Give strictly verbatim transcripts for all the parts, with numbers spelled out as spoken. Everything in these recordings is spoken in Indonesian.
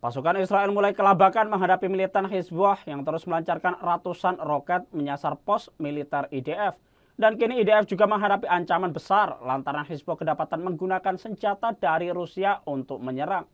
Pasukan Israel mulai kelabakan menghadapi militan Hizbullah yang terus melancarkan ratusan roket menyasar pos militer I D F. Dan kini I D F juga menghadapi ancaman besar lantaran Hizbullah kedapatan menggunakan senjata dari Rusia untuk menyerang.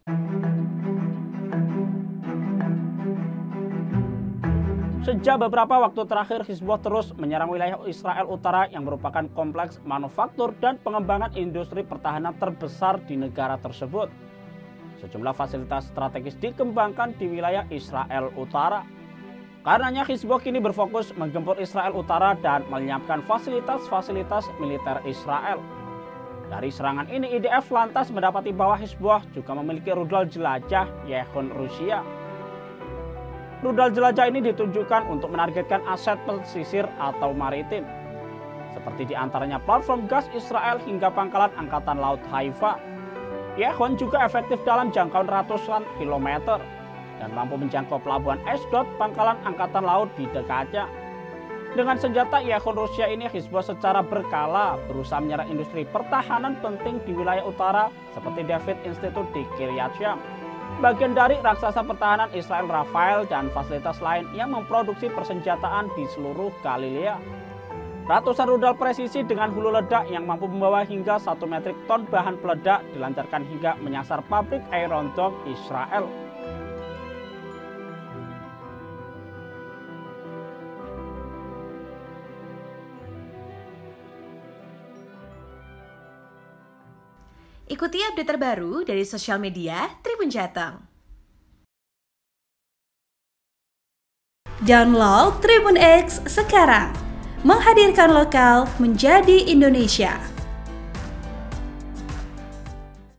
Sejak beberapa waktu terakhir, Hizbullah terus menyerang wilayah Israel Utara yang merupakan kompleks manufaktur dan pengembangan industri pertahanan terbesar di negara tersebut. Sejumlah fasilitas strategis dikembangkan di wilayah Israel Utara. Karenanya Hizbullah kini berfokus menggempur Israel Utara dan menyiapkan fasilitas-fasilitas militer Israel. Dari serangan ini, I D F lantas mendapati bahwa Hizbullah juga memiliki rudal jelajah Yehon Rusia. Rudal jelajah ini ditujukan untuk menargetkan aset pesisir atau maritim, seperti diantaranya platform gas Israel hingga pangkalan Angkatan Laut Haifa. Yehon juga efektif dalam jangkauan ratusan kilometer dan mampu menjangkau pelabuhan Ashdod, pangkalan Angkatan Laut di dekatnya. Dengan senjata Yehon Rusia ini, Hizbullah secara berkala berusaha menyerang industri pertahanan penting di wilayah utara seperti David Institute di Kiryat Sham, bagian dari raksasa pertahanan Israel Rafael dan fasilitas lain yang memproduksi persenjataan di seluruh Galilea. Ratusan rudal presisi dengan hulu ledak yang mampu membawa hingga satu metrik ton bahan peledak dilancarkan hingga menyasar pabrik Iron Dome Israel. Ikuti update terbaru dari sosial media Tribun Jateng. Download Tribun X sekarang. Menghadirkan lokal menjadi Indonesia.